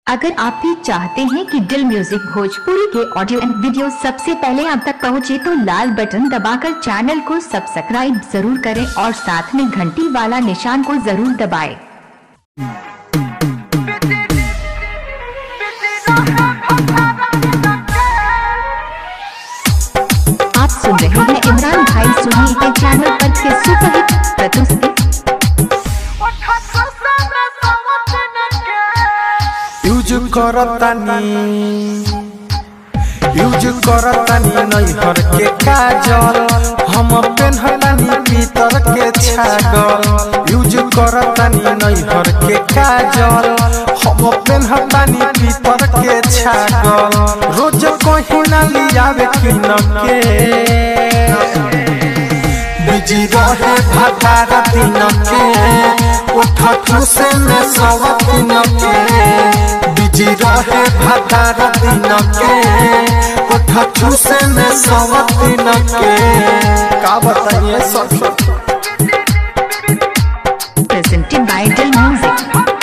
अगर आप भी चाहते हैं कि दिल म्यूजिक भोजपुरी के ऑडियो एंड वीडियो सबसे पहले आप तक पहुंचे तो लाल बटन दबाकर चैनल को सब्सक्राइब जरूर करें और साथ में घंटी वाला निशान को जरूर दबाएं। आप सुन रहे हैं इमरान भाई सोनी के चैनल पर के सुपरहिट प्रस्तुति। यूज करतानी नैहर के काजल हम पेन्हतानी पीतर के छागल। यूज करतानी नैहर के काजल हम पेन्हतानी पीतर के छागल। रोज कहीं ना लियावे किन के बिजी रहे भतार दिन के उठ चूसे में सब दिन के बिजी रहे भतार दिन के उठ चूसे में सब दिन के का बताइए सब। Presented by Dil Music।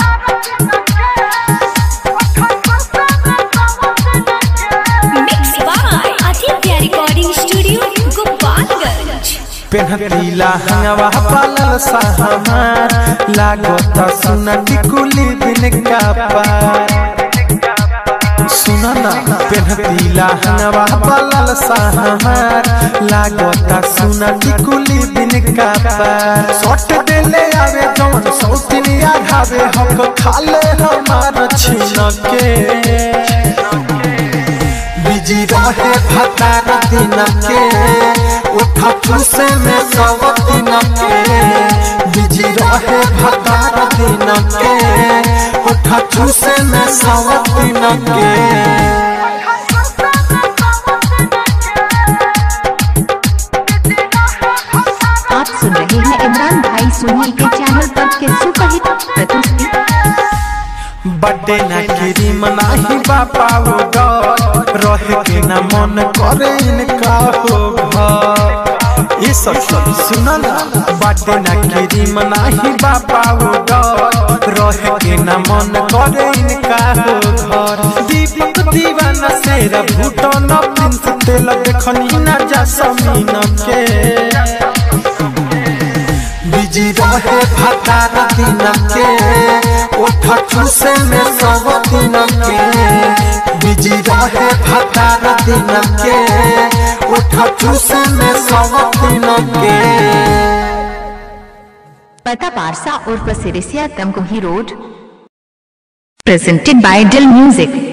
Mixed by Aditya Recording Studio, Gopalganj। पेन्हतीला हंगवा पालल सहमार लागत सुना टिकुली बिन का पार। सुना ना पेन्हतीला हंगवा पालल सहमार लागत सुना टिकुली बिन का पार। सट देले आवे जवन सौतिनिया घावे हक खाले हमार छीन के बिजी रहे भतार दिन के उठ चूसे में सब दिन के बिजी रहे भतार दिन के उठ चूसे में सब दिन के। आप सुन रहे हैं इमरान भाई सोनी के चैनल पर के सुपरहिट प्रस्तुति। बर्थडे ना क्रीम नाही बापा रहे के ना मन करे इनका हो घर। ये सब सुना ना बर्थडे ना क्रीम नाही बापा रहे के ना मन करे इनका हो घर। दीपक दीवाना सेरा भूटन प्रिंस तेल देखनी ना जसमीन के बिजी रहे भतार दिन के उठ चूसे में सब दिन के बिजी रहे भतार दिन के उठ चूसे में सब दिन के। पता पारसा उर्फ Sirisiya Tamkuhi road. Presented by Dil Music।